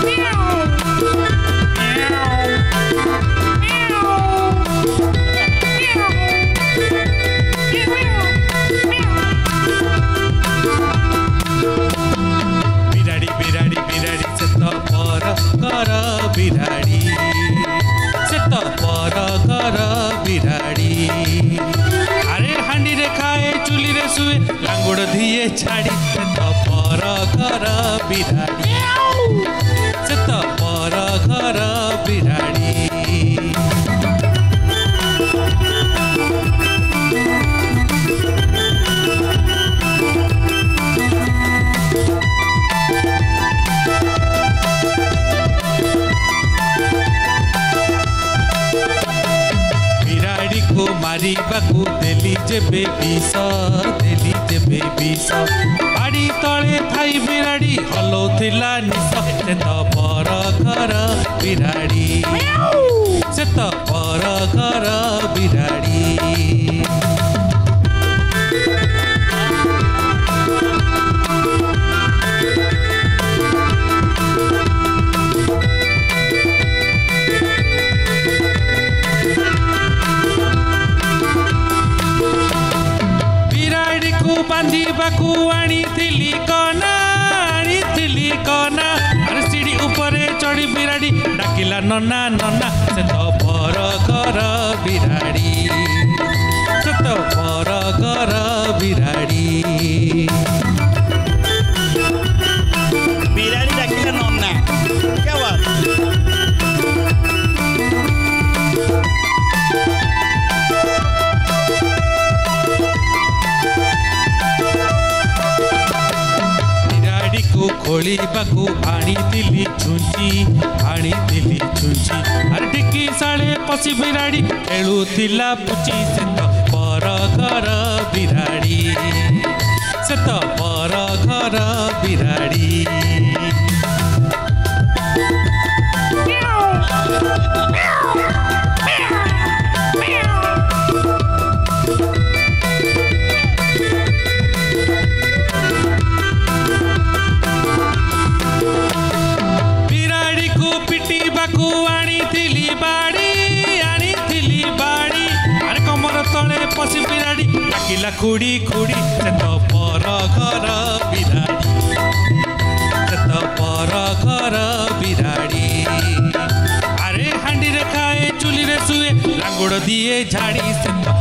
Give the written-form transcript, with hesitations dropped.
बिराड़ी से तो पर कर बिराड़ी अरे हांडी रे खाए चुली रे सुए लांगुड़ दिए छाड़ी से तो पर कर बिराड़ी से तो पर कर बिराड़ी मारी बाकू देली जेबे विष बाड़ी तले थाई बिराड़ी हलौथिला निश से तो पर घर बिराड़ी से तो पर घर बिराड़ी बांधीबाकू आनी कना अरे सीढ़ी उपरे चढ़ी बिराड़ी डाकिला नना नना से तो पर घर बिराड़ी से तो पर घर बिराड़ी बिराड़ी डाकिला नना क्या बात खोली बाकू आनी दिली छुंची अरे टिकी साले पसी बिराड़ी खेलुथिला पुची से तो पर घर बिराड़ी से तो पर घर बिराड़ी पसी बिराड़ी डाकिला खुड़ी खुड़ी से तो पर घर बिराड़ी से तो पर घर बिराड़ी अरे हांडी रे खाए चुली रे सुए लांगुड़ दिए झाड़ी से तो